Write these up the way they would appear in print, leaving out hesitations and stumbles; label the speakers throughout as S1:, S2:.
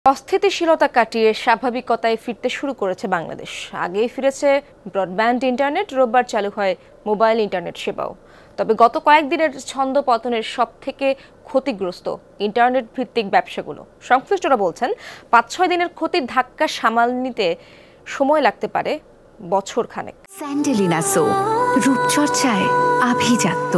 S1: অস্থিতিশীলতা কাটিয়ে স্বাভাবিকতায় ফিরতে শুরু করেছে বাংলাদেশ। আগেই ফিরেছে ব্রডব্যান্ড ইন্টারনেট, রোববার চালু হয় মোবাইল ইন্টারনেট সেবাও। তবে গত কয়েকদিনের ছন্দ পতনের সবথেকে ক্ষতিগ্রস্ত ইন্টারনেট ভিত্তিক ব্যবসাগুলো। সংশ্লিষ্টরা বলছেন ৫-৬ দিনের ক্ষতির ধাক্কা সামাল নিতে সময় লাগতে পারে বছর খানেক।
S2: স্যান্ডেলিনা সো, রূপচর্চায় আভিজাত্য।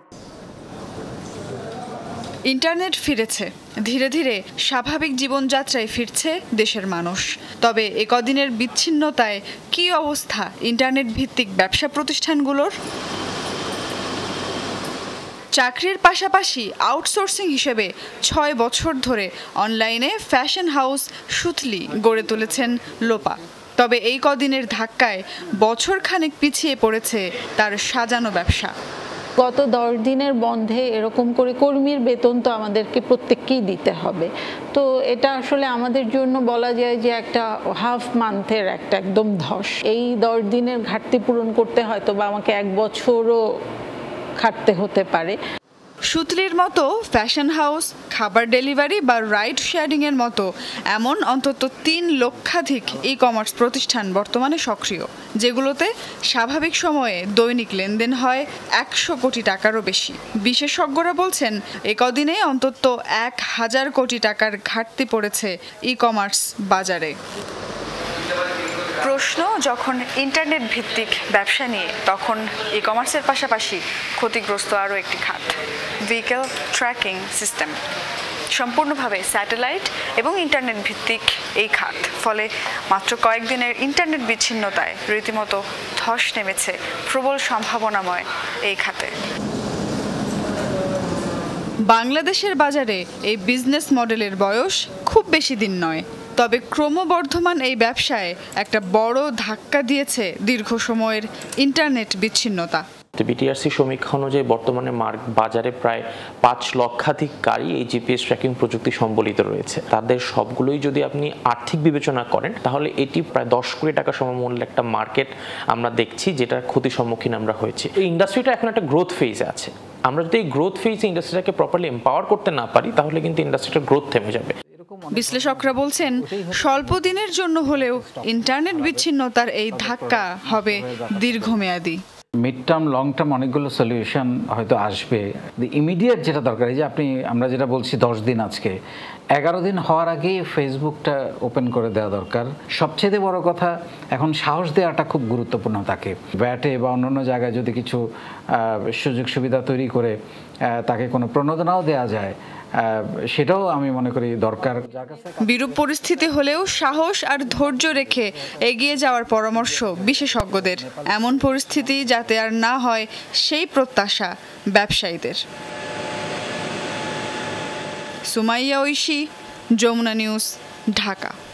S3: ইন্টারনেট ফিরেছে, ধীরে ধীরে স্বাভাবিক জীবনযাত্রায় ফিরছে দেশের মানুষ। তবে একদিনের বিচ্ছিন্নতায় কী অবস্থা ইন্টারনেট ভিত্তিক ব্যবসা প্রতিষ্ঠানগুলোর? চাকরির পাশাপাশি আউটসোর্সিং হিসেবে ৬ বছর ধরে অনলাইনে ফ্যাশন হাউস সুতলি গড়ে তুলেছেন লোপা। তবে এই কদিনের ধাক্কায় বছর খানেক পিছিয়ে পড়েছে তার সাজানো ব্যবসা।
S4: গত 10 দিনের বন্ধে এরকম করে কর্মীর বেতন তো আমাদেরকে প্রত্যেককেই দিতে হবে। তো এটা আসলে আমাদের জন্য বলা যায় যে একটা হাফ মান্থের একটা একদম ধস। এই 10 দিনের ঘাটতি পূরণ করতে হয়তো বা আমাকে 1 বছরও খাটতে হতে পারে।
S3: সুতলির মতো ফ্যাশন হাউস, খাবার ডেলিভারি বা রাইড শেয়ারিং এর মতো এমন অন্তত 3 লক্ষাধিক ই কমার্স প্রতিষ্ঠান বর্তমানে সক্রিয়, যেগুলোতে স্বাভাবিক সময়ে দৈনিক লেনদেন হয় 100 কোটি টাকারও বেশি। বিশেষজ্ঞরা বলছেন একদিনে অন্তত 1000 কোটি টাকার ঘাটতি পড়েছে ই কমার্স বাজারে। প্রশ্ন যখন ইন্টারনেট ভিত্তিক ব্যবসা নিয়ে, তখন ই কমার্সের পাশাপাশি ক্ষতিগ্রস্ত আরও একটি খাত, ভেহিকেল ট্র্যাকিং সিস্টেম। সম্পূর্ণভাবে স্যাটেলাইট এবং ইন্টারনেট ভিত্তিক এই খাত, ফলে মাত্র কয়েকদিনের ইন্টারনেট বিচ্ছিন্নতায় রীতিমতো ধস নেমেছে প্রবল সম্ভাবনাময় এই খাতে। বাংলাদেশের বাজারে এই বিজনেস মডেলের বয়স খুব বেশি দিন নয়, তবে ক্রমবর্ধমান এই ব্যবসায় একটা বড় ধাক্কা দিয়েছে দীর্ঘ সময়ের ইন্টারনেট বিচ্ছিন্নতা।
S5: বিটিআরসি সমীক্ষা অনুযায়ী বর্তমানে বাজারে প্রায় 5 লক্ষাধিক গাড়ি এই জিপিএস ট্র্যাকিং প্রযুক্তি সম্বলিত রয়েছে। তাদের সবগুলোই যদি আপনি আর্থিক বিবেচনা করেন, তাহলে এটি প্রায় 10 কোটি টাকা সমমূল্যের একটা মার্কেট আমরা দেখছি, যেটার ক্ষতির সম্মুখীন আমরা হয়েছি। এই ইন্ডাস্ট্রিটা এখন একটা গ্রোথ ফেজে আছে। আমরা যদি এই গ্রোথ ফেজে ইন্ডাস্ট্রিটাকে প্রপারলি এম্পাওয়ার করতে না পারি, তাহলে কিন্তু ইন্ডাস্ট্রিটার গ্রোথ থেমে যাবে।
S3: বিশ্লেষকরা বলছেন স্বল্প দিনের জন্য হলেও ইন্টারনেট বিচ্ছিন্নতার এই ধাক্কা হবে দীর্ঘমেয়াদী।
S6: মিড টার্ম লং টার্ম অনেকগুলো সলিউশন হয়তো আসবে। ইমিডিয়েট যেটা দরকার, এই যে আমরা যেটা বলছি 10 দিন, আজকে 11 দিন হওয়ার আগেই ফেসবুকটা ওপেন করে দেওয়া দরকার। সবচেয়ে বড় কথা, এখন সাহস দেওয়াটা খুব গুরুত্বপূর্ণ। তাকে ব্যাটে বা অন্যান্য জায়গায় যদি কিছু সুযোগ সুবিধা তৈরি করে তাকে কোনো প্রণোদনাও দেওয়া যায়, সেটাও আমি মনে করি দরকার।
S3: বিরূপ পরিস্থিতি হলেও সাহস আর ধৈর্য রেখে এগিয়ে যাওয়ার পরামর্শ বিশেষজ্ঞদের। এমন পরিস্থিতি যাতে আর না হয়, সেই প্রত্যাশা ব্যবসায়ীদের। সুমাইয়া ঐশী, যমুনা নিউজ, ঢাকা।